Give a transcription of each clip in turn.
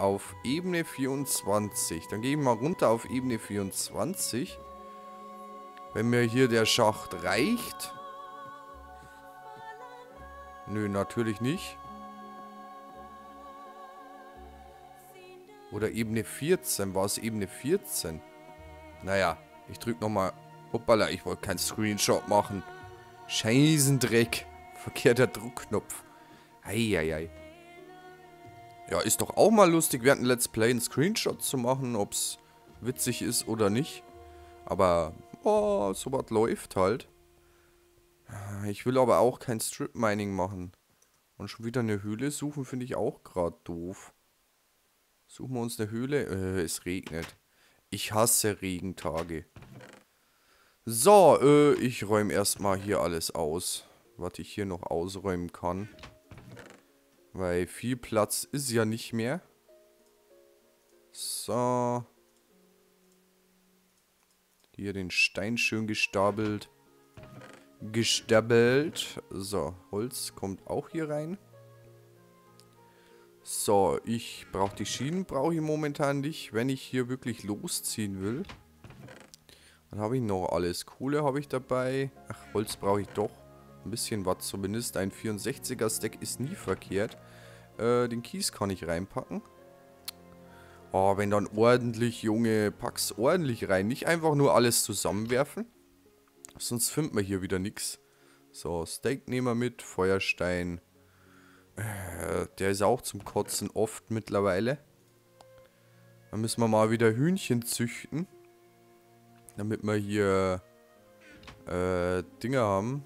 auf Ebene 24. Dann gehe ich mal runter auf Ebene 24. Wenn mir hier der Schacht reicht. Nö, natürlich nicht. Oder Ebene 14. War es Ebene 14? Naja, ich drücke nochmal. Hoppala, ich wollte keinen Screenshot machen. Scheißendreck. Verkehrter Druckknopf. Eieiei. Ja, ist doch auch mal lustig, während ein Let's Play einen Screenshot zu machen, ob es witzig ist oder nicht. Aber, oh, sowas läuft halt. Ich will aber auch kein Strip-Mining machen. Und schon wieder eine Höhle suchen, finde ich auch gerade doof. Suchen wir uns eine Höhle. Es regnet. Ich hasse Regentage. So, ich räume erstmal hier alles aus, was ich hier noch ausräumen kann. Weil viel Platz ist ja nicht mehr. So. Hier den Stein schön gestapelt. So, Holz kommt auch hier rein. So, ich brauche die Schienen, brauche ich momentan nicht, wenn ich hier wirklich losziehen will. Dann habe ich noch alles. Kohle habe ich dabei. Ach, Holz brauche ich doch. Ein bisschen was zumindest. Ein 64er Stack ist nie verkehrt. Den Kies kann ich reinpacken. Oh, wenn dann ordentlich, Junge, pack's ordentlich rein. Nicht einfach nur alles zusammenwerfen. Sonst finden wir hier wieder nichts. So, Steak nehmen wir mit. Feuerstein. Der ist auch zum Kotzen oft mittlerweile. Dann müssen wir mal wieder Hühnchen züchten. Damit wir hier Dinge haben.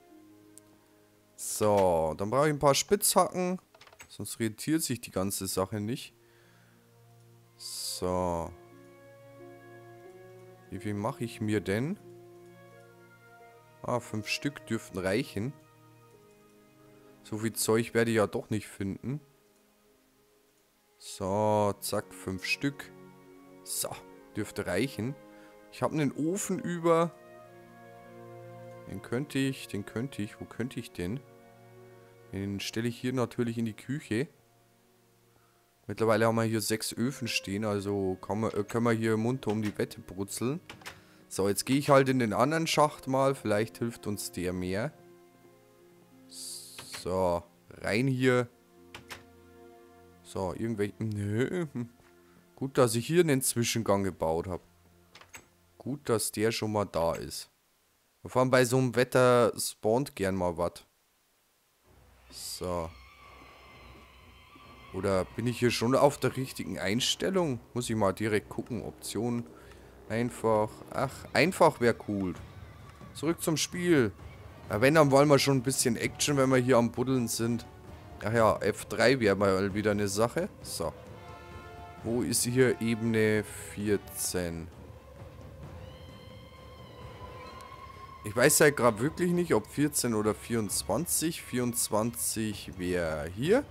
So, dann brauche ich ein paar Spitzhacken. Sonst rentiert sich die ganze Sache nicht. So. Wie viel mache ich mir denn? 5 Stück dürften reichen. So viel Zeug werde ich ja doch nicht finden. So, zack, 5 Stück. So, dürfte reichen. Ich habe einen Ofen über. Den könnte ich. Wo könnte ich den? Den stelle ich hier natürlich in die Küche. Mittlerweile haben wir hier 6 Öfen stehen, also können wir hier munter um die Wette brutzeln. So, jetzt gehe ich halt in den anderen Schacht mal. Vielleicht hilft uns der mehr. So, rein hier. So, irgendwelche... Nö. Gut, dass ich hier einen Zwischengang gebaut habe. Gut, dass der schon mal da ist. Vor allem bei so einem Wetter spawnt gern mal was. So. Oder bin ich hier schon auf der richtigen Einstellung? Muss ich mal direkt gucken. Option. Einfach. Ach, einfach wäre cool. Zurück zum Spiel. Ja, wenn, dann wollen wir schon ein bisschen Action, wenn wir hier am Buddeln sind. Ach ja, F3 wäre mal wieder eine Sache. So. Wo ist hier Ebene 14? Ich weiß halt gerade wirklich nicht, ob 14 oder 24. 24 wäre hier.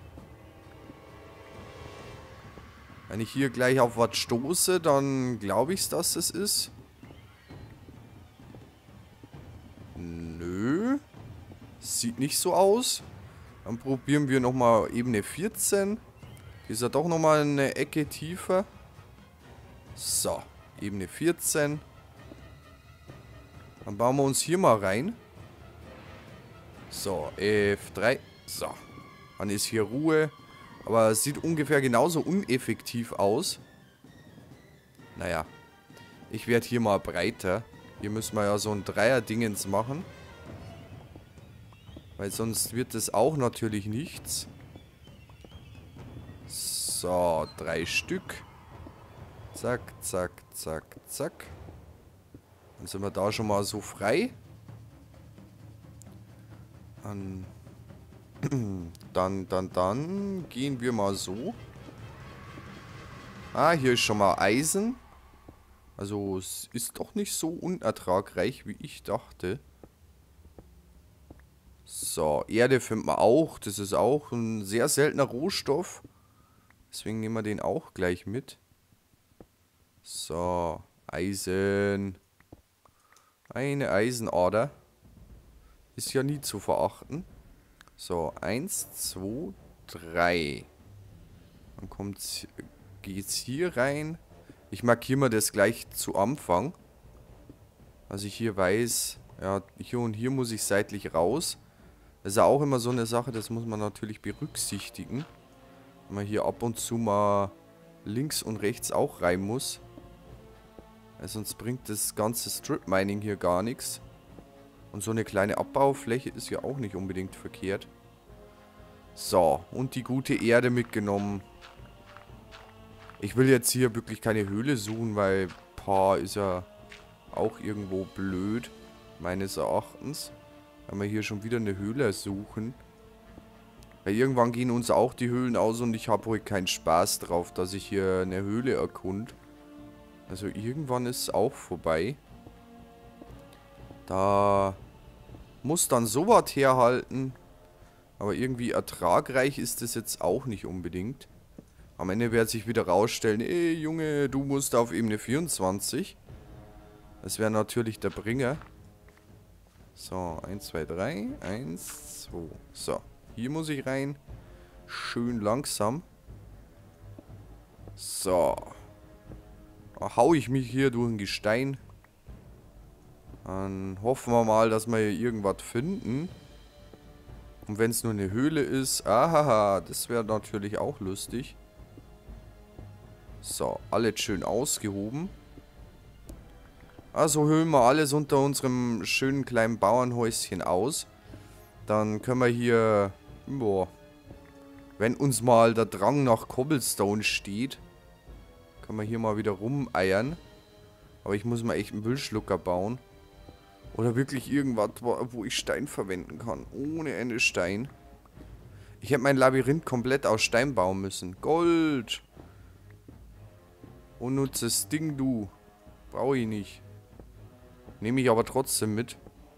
Wenn ich hier gleich auf was stoße, dann glaube ich, dass es ist. Nö. Sieht nicht so aus. Dann probieren wir nochmal Ebene 14. Hier ist ja doch nochmal eine Ecke tiefer. So, Ebene 14. Dann bauen wir uns hier mal rein. So, F3. So, dann ist hier Ruhe. Aber es sieht ungefähr genauso uneffektiv aus. Naja. Ich werde hier mal breiter. Hier müssen wir ja so ein Dreier-Dingens machen. Weil sonst wird es auch natürlich nichts. So, 3 Stück. Zack, zack, zack, zack. Dann sind wir da schon mal so frei. Dann gehen wir mal so. Ah, hier ist schon mal Eisen. Also es ist doch nicht so unertragreich, wie ich dachte. So, Erde finden wir auch. Das ist auch ein sehr seltener Rohstoff. Deswegen nehmen wir den auch gleich mit. So, Eisen. Eine Eisenader. Ist ja nie zu verachten. So, 1, 2, 3. Dann geht's hier rein. Ich markiere mir das gleich zu Anfang. Also ich hier weiß, ja, hier und hier muss ich seitlich raus. Das ist ja auch immer so eine Sache, das muss man natürlich berücksichtigen. Wenn man hier ab und zu mal links und rechts auch rein muss. Weil sonst bringt das ganze Strip Mining hier gar nichts. Und so eine kleine Abbaufläche ist ja auch nicht unbedingt verkehrt. So, und die gute Erde mitgenommen. Ich will jetzt hier wirklich keine Höhle suchen, weil ist ja auch irgendwo blöd, meines Erachtens. Wenn wir hier schon wieder eine Höhle suchen. Weil irgendwann gehen uns auch die Höhlen aus und ich habe heute keinen Spaß drauf, dass ich hier eine Höhle erkund. Also irgendwann ist es auch vorbei. Da muss dann sowas herhalten. Aber irgendwie ertragreich ist das jetzt auch nicht unbedingt. Am Ende wird sich wieder rausstellen, ey Junge, du musst auf Ebene 24. Das wäre natürlich der Bringer. So, 1, 2, 3. 1, 2. So, hier muss ich rein. Schön langsam. So. Da hau ich mich hier durch ein Gestein. Dann hoffen wir mal, dass wir hier irgendwas finden. Und wenn es nur eine Höhle ist, ahaha, das wäre natürlich auch lustig. So, alles schön ausgehoben. Also höhlen wir alles unter unserem schönen kleinen Bauernhäuschen aus. Dann können wir hier, boah, wenn uns mal der Drang nach Cobblestone steht, können wir hier mal wieder rumeiern. Aber ich muss mal echt einen Müllschlucker bauen. Oder wirklich irgendwas, wo ich Stein verwenden kann. Ohne Ende Stein. Ich hätte mein Labyrinth komplett aus Stein bauen müssen. Gold! Unnützes Ding, du. Brauche ich nicht. Nehme ich aber trotzdem mit.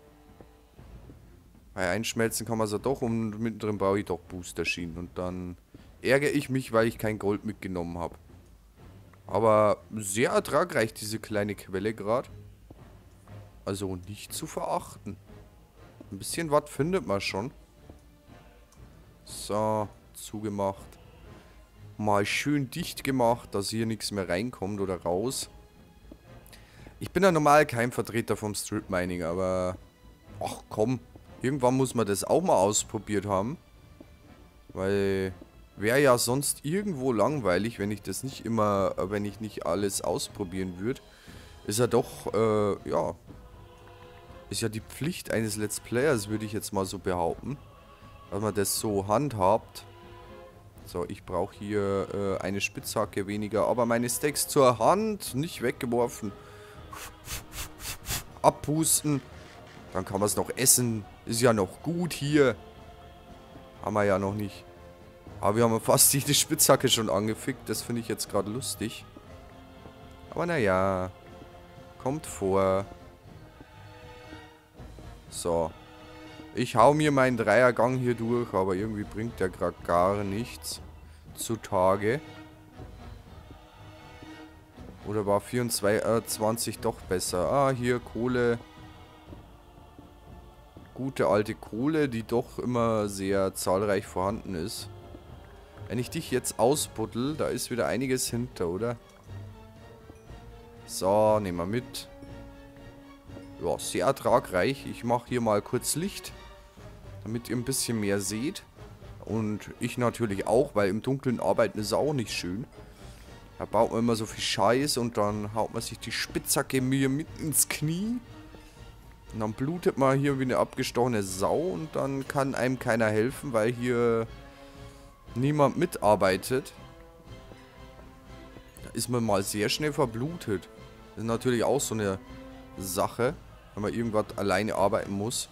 Weil einschmelzen kann man es ja doch und mittendrin brauche ich doch Booster-Schienen. Und dann ärgere ich mich, weil ich kein Gold mitgenommen habe. Aber sehr ertragreich, diese kleine Quelle gerade. Also nicht zu verachten. Ein bisschen was findet man schon. So, zugemacht. Mal schön dicht gemacht, dass hier nichts mehr reinkommt oder raus. Ich bin ja normal kein Vertreter vom Strip Mining, aber ach komm, irgendwann muss man das auch mal ausprobiert haben. Weil wäre ja sonst irgendwo langweilig, wenn ich das nicht immer, wenn ich nicht alles ausprobieren würde. Ist ja doch, ja, ist ja die Pflicht eines Let's Players, würde ich jetzt mal so behaupten, dass man das so handhabt. So, ich brauche hier eine Spitzhacke weniger, aber meine Steaks zur Hand, nicht weggeworfen. Abpusten, dann kann man es noch essen, ist ja noch gut hier. Haben wir ja noch nicht. Aber wir haben fast die Spitzhacke schon angefickt, das finde ich jetzt gerade lustig. Aber naja, kommt vor. So. Ich hau mir meinen Dreiergang hier durch, aber irgendwie bringt der gerade gar nichts zutage. Oder war 24 doch besser? Ah, hier Kohle. Gute alte Kohle, die doch immer sehr zahlreich vorhanden ist. Wenn ich dich jetzt ausbuddel, da ist wieder einiges hinter, oder? So, nehmen wir mit. Ja, sehr ertragreich. Ich mache hier mal kurz Licht, damit ihr ein bisschen mehr seht. Und ich natürlich auch, weil im Dunkeln arbeiten ist auch nicht schön. Da baut man immer so viel Scheiß und dann haut man sich die Spitzhacke mir mit ins Knie. Und dann blutet man hier wie eine abgestochene Sau und dann kann einem keiner helfen, weil hier niemand mitarbeitet. Da ist man mal sehr schnell verblutet. Das ist natürlich auch so eine Sache, wenn man irgendwas alleine arbeiten muss.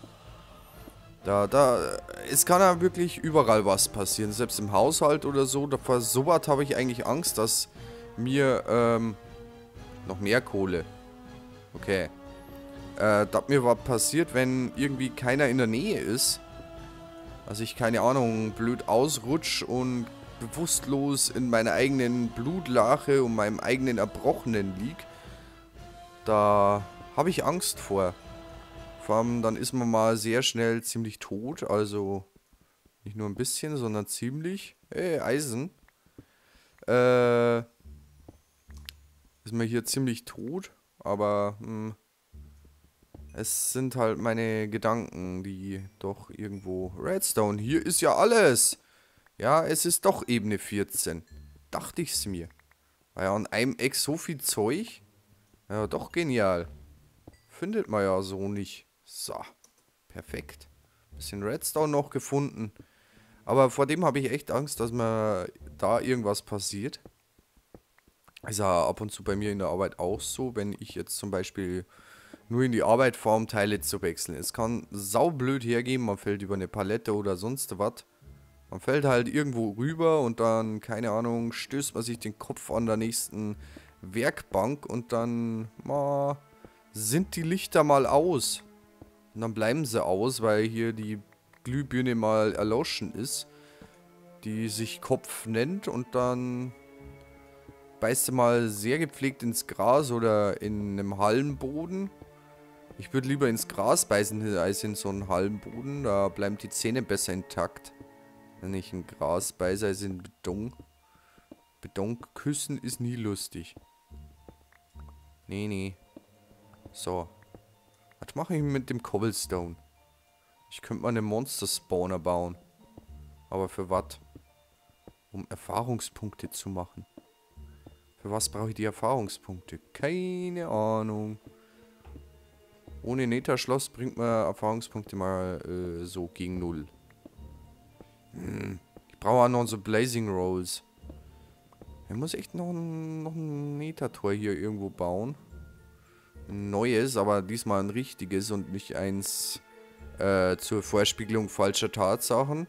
Es kann ja wirklich überall was passieren, selbst im Haushalt oder so. Vor sowas habe ich eigentlich Angst, dass mir, noch mehr Kohle. Okay. Dass mir was passiert, wenn irgendwie keiner in der Nähe ist. Also ich, keine Ahnung, blöd ausrutsch und bewusstlos in meiner eigenen Blutlache und meinem eigenen Erbrochenen lieg. Da habe ich Angst vor. Vor allem, dann ist man mal sehr schnell ziemlich tot. Also nicht nur ein bisschen, sondern ziemlich. Eisen. ist mir hier ziemlich tot. Aber es sind halt meine Gedanken, die doch irgendwo... Redstone, hier ist ja alles. Ja, es ist doch Ebene 14. Dachte ich's mir. War ja an einem Eck so viel Zeug. Ja, doch genial. Findet man ja so nicht. So, perfekt. Bisschen Redstone noch gefunden. Aber vor dem habe ich echt Angst, dass mir da irgendwas passiert. Ist ja ab und zu bei mir in der Arbeit auch so, wenn ich jetzt zum Beispiel nur in die Arbeit fahre, um Teile zu wechseln. Es kann saublöd hergehen, man fällt über eine Palette oder sonst was. Man fällt halt irgendwo rüber und dann, keine Ahnung, stößt man sich den Kopf an der nächsten Werkbank und dann sind die Lichter mal aus. Und dann bleiben sie aus, weil hier die Glühbirne mal erloschen ist, die sich Kopf nennt, und dann beißt du mal sehr gepflegt ins Gras oder in einem Hallenboden. Ich würde lieber ins Gras beißen als in so einen Hallenboden, da bleiben die Zähne besser intakt. Wenn ich in Gras beiße als in Beton. Beton küssen ist nie lustig. Nee, nee. So. Was mache ich mit dem Cobblestone? Ich könnte mal einen Monster-Spawner bauen. Aber für was? Um Erfahrungspunkte zu machen. Für was brauche ich die Erfahrungspunkte? Keine Ahnung. Ohne Nether-Schloss bringt man Erfahrungspunkte mal so gegen 0. Ich brauche auch noch so Blazing Rolls. Ich muss echt noch ein Nether-Tor hier irgendwo bauen. Ein neues, aber diesmal ein richtiges und nicht eins zur Vorspiegelung falscher Tatsachen.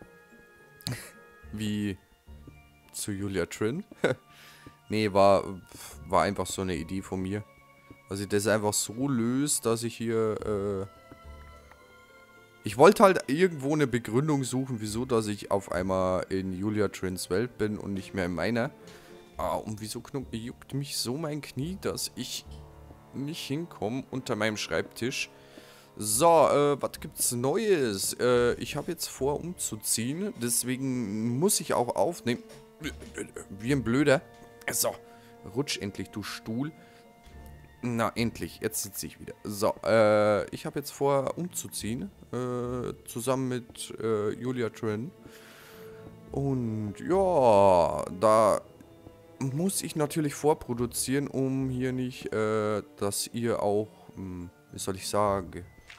Wie zu Julia Trin. Nee, war einfach so eine Idee von mir. Dass ich das einfach so löse, dass ich hier... Ich wollte halt irgendwo eine Begründung suchen, wieso, dass ich auf einmal in Julia Trins Welt bin und nicht mehr in meiner. Und wieso juckt mich so mein Knie, dass ich nicht hinkomme unter meinem Schreibtisch. So, was gibt's Neues? Ich habe jetzt vor, umzuziehen. Deswegen muss ich auch aufnehmen. Wie ein Blöder. So, rutsch endlich, du Stuhl. Na, endlich. Jetzt sitze ich wieder. So, ich habe jetzt vor, umzuziehen. Zusammen mit Julia Trin. Und ja, da muss ich natürlich vorproduzieren, um hier nicht, dass ihr auch, wie soll ich sagen,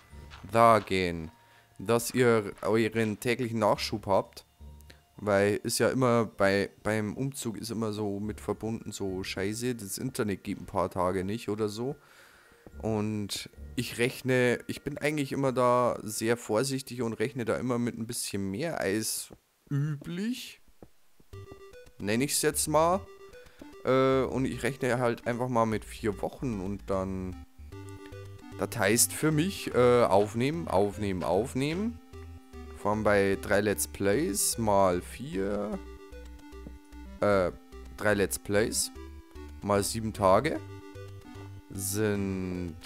dass ihr euren täglichen Nachschub habt. Weil ist ja immer beim Umzug ist immer so mit verbunden, so scheiße, das Internet geht ein paar Tage nicht oder so. Und ich bin eigentlich immer da sehr vorsichtig und rechne da immer mit ein bisschen mehr als üblich. Nenne ich es jetzt mal. Und ich rechne halt einfach mal mit 4 Wochen und dann... Das heißt für mich, aufnehmen. Vor allem bei 3 Let's Plays mal 4. 3 Let's Plays mal 7 Tage sind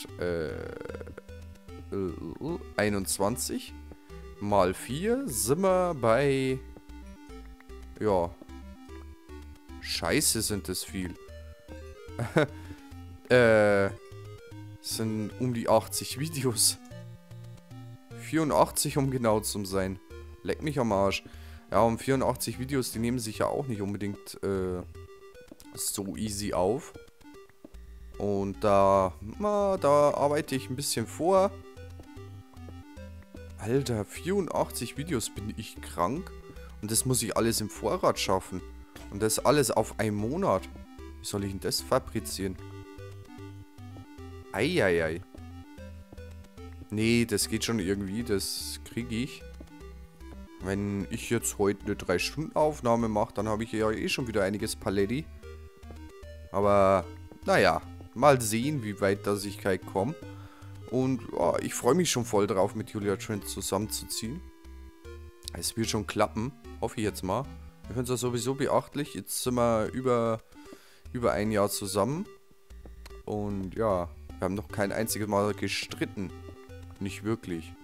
21. Mal 4 sind wir bei... Ja. Scheiße, sind das viel. Sind um die 80 Videos. 84, um genau zu sein. Leck mich am Arsch. Ja, um 84 Videos, die nehmen sich ja auch nicht unbedingt so easy auf. Und da arbeite ich ein bisschen vor. Alter, 84 Videos, bin ich krank? Und das muss ich alles im Vorrat schaffen. Und das alles auf einen Monat. Wie soll ich denn das fabrizieren? Eieiei. Nee, das geht schon irgendwie, das kriege ich. Wenn ich jetzt heute eine 3-Stunden-Aufnahme mache, dann habe ich ja eh schon wieder einiges Paletti. Aber, naja, mal sehen, wie weit das ich komme. Und ja, ich freue mich schon voll drauf, mit Julia Trent zusammenzuziehen. Es wird schon klappen, hoffe ich jetzt mal. Ich finde es ja sowieso beachtlich. Jetzt sind wir über ein Jahr zusammen. Und ja, wir haben noch kein einziges Mal gestritten. Nicht wirklich.